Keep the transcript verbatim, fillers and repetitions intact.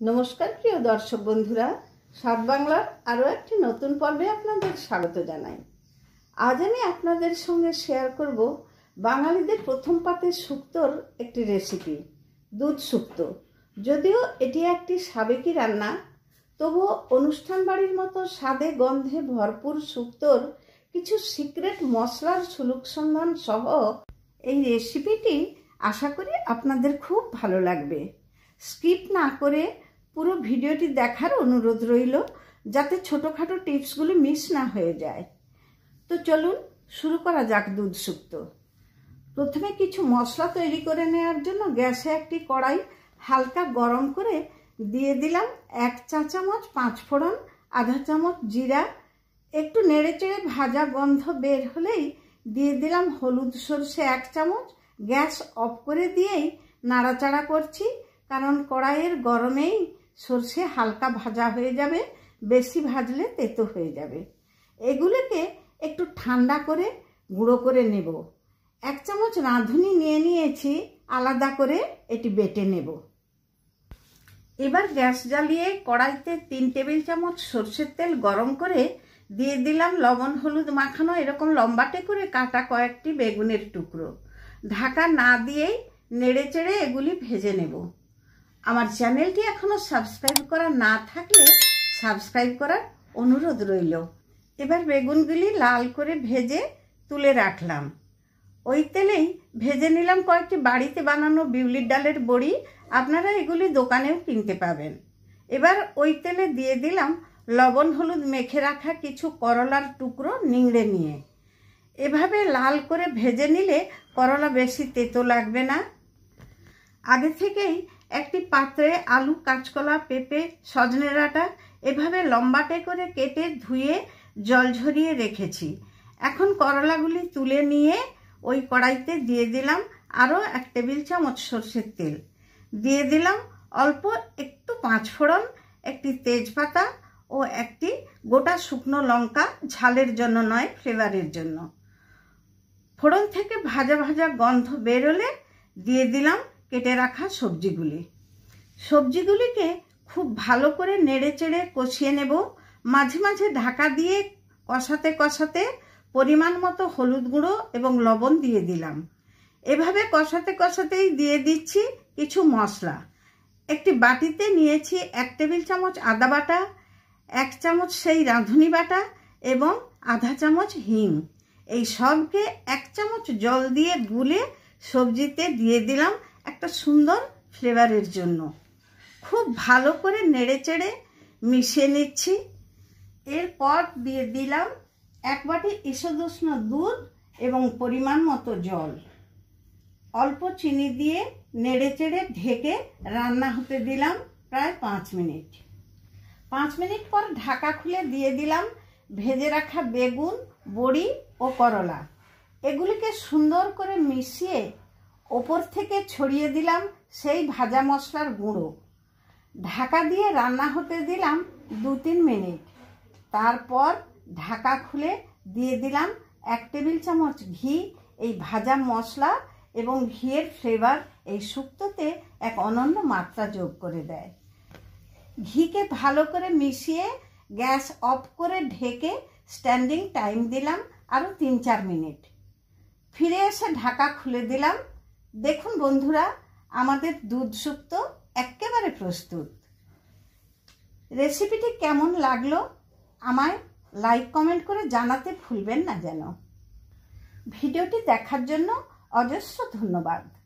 नमस्कार प्रिय दर्शक बंधुरा सात बांगलार आरो एकटी नतून पर्वे आपनादेर स्वागत जानाई। आज आमि आपनादेर संगे शेयर करब बांगालीदेर प्रथम पातेर शुक्तोर एकटी रेसिपि दूध शुक्तो। यदिओ एटी एकटी साबेकी रान्ना तबुओ अनुष्ठान बाड़ीर मतो स्वादे गन्धे भरपुर शुक्तोर किछु सिक्रेट मशलार सुलुक सन्धान सह एई रेसिपिटी आशा करी आपनादेर खूब भालो लागबे। स्किप ना करे पुरो भिडियोटी देखार अनुरोध रइल जाते छोटोखाटो टिप्सगुलो मिस ना हये जाए। तो चलुन शुरू करा जाक दूध शुक्तो। प्रथमे किछु मशला तैरी करे नेওয়ার জন্য গ্যাসে একটি কড়াই হালকা গরম করে দিয়ে দিলাম এক চা চামচ পাঁচ ফোড়ন, আধা চামচ জিরা, একটু নেড়েচেড়ে ভাজা গন্ধ বের হলেই দিয়ে দিলাম হলুদ সরষে এক চামচ। গ্যাস অফ করে দিয়েই নাড়াচাড়া করছি কারণ কড়াইয়ের গরমেই সরষে হালকা ভাজা হয়ে যাবে, বেশি ভাজলে তেতো হয়ে যাবে। এগুলোকে একটু ঠান্ডা করে গুঁড়ো করে নেব। এক চামচ রাঁধুনি নিয়ে নিয়েছি, আলাদা করে এটি বেটে নেব। এবার গ্যাস জ্বালিয়ে কড়াইতে তিন টেবিল চামচ সরষের তেল গরম করে দিয়ে দিলাম লবণ হলুদ মাখানো এরকম লম্বাটে করে কাটা কয়েকটি বেগুনের টুকরো। ঢাকা না দিয়েই নেড়েচেড়ে এগুলি ভেজে নেব। আমার চ্যানেলটি এখনো সাবস্ক্রাইব করা না থাকলে সাবস্ক্রাইব করার অনুরোধ রইল। এবার বেগুনগুলি লাল করে ভেজে তুলে রাখলাম। ওই তেলেই ভেজে নিলাম কয়েকটি বাড়িতে বানানো বিউলির ডালের বড়ি, আপনারা এগুলি দোকানেও কিনতে পাবেন। এবার ওই তেলে দিয়ে দিলাম লবণ হলুদ মেখে রাখা কিছু করলার টুকরো নিংড়ে নিয়ে। এভাবে লাল করে ভেজে নিলে করলা বেশি তেতো লাগবে না। আগে থেকেই একটি পাত্রে আলু, কাঁচকলা, পেঁপে, সজনে ডাঁটা এভাবে লম্বাটে করে কেটে ধুয়ে জল ঝরিয়ে রেখেছি। এখন করলাগুলি তুলে নিয়ে ওই কড়াইতে দিয়ে দিলাম আরও এক টেবিল চামচ সরষের তেল, দিয়ে দিলাম অল্প একটু পাঁচ ফোড়ন, একটি তেজপাতা ও একটি গোটা শুকনো লঙ্কা, ঝালের জন্য নয় ফ্লেভারের জন্য। ফোড়ন থেকে ভাজা ভাজা গন্ধ বেরোলে দিয়ে দিলাম কেটে রাখা সবজিগুলি। সবজিগুলিকে খুব ভালো করে নেড়েচেড়ে কষিয়ে নেব। মাঝে মাঝে ঢাকা দিয়ে কষাতে কষাতে পরিমাণ মতো হলুদ গুঁড়ো এবং লবণ দিয়ে দিলাম। এভাবে কষাতে কষাতেই দিয়ে দিচ্ছি কিছু মশলা। একটি বাটিতে নিয়েছি এক টেবিল চামচ আদা বাটা, এক চামচ সেই রাঁধুনি বাটা এবং আধা চামচ হিং। এই সবকে এক চামচ জল দিয়ে গুলে সবজিতে দিয়ে দিলাম একটা সুন্দর ফ্লেভারের জন্য। খুব ভালো করে নেড়েচেড়ে মিশিয়ে নিচ্ছি। এরপর দিয়ে দিলাম এক বাটি ঈষদুষ্ণ দুধ এবং পরিমাণ মতো জল। অল্প চিনি দিয়ে নেড়েচেড়ে ঢেকে রান্না হতে দিলাম প্রায় পাঁচ মিনিট। পাঁচ মিনিট পর ঢাকা খুলে দিয়ে দিলাম ভেজে রাখা বেগুন, বড়ি ও করলা। এগুলিকে সুন্দর করে মিশিয়ে ওপর থেকে ছড়িয়ে দিলাম সেই ভাজা মশলার গুঁড়ো। ঢাকা দিয়ে রান্না হতে দিলাম দু তিন মিনিট। তারপর ঢাকা খুলে দিয়ে দিলাম এক টেবিল চামচ ঘি। এই ভাজা মশলা এবং ঘিয়ের ফ্লেভার এই শুক্তোতে এক অনন্য মাত্রা যোগ করে দেয়। ঘিকে ভালো করে মিশিয়ে গ্যাস অফ করে ঢেকে স্ট্যান্ডিং টাইম দিলাম আরও তিন চার মিনিট। ফিরে এসে ঢাকা খুলে দিলাম। দেখুন বন্ধুরা, আমাদের দুধ শুক্তো একেবারে প্রস্তুত। রেসিপিটি কেমন লাগলো আমায় লাইক কমেন্ট করে জানাতে ভুলবেন না যেন। ভিডিওটি দেখার জন্য অজস্র ধন্যবাদ।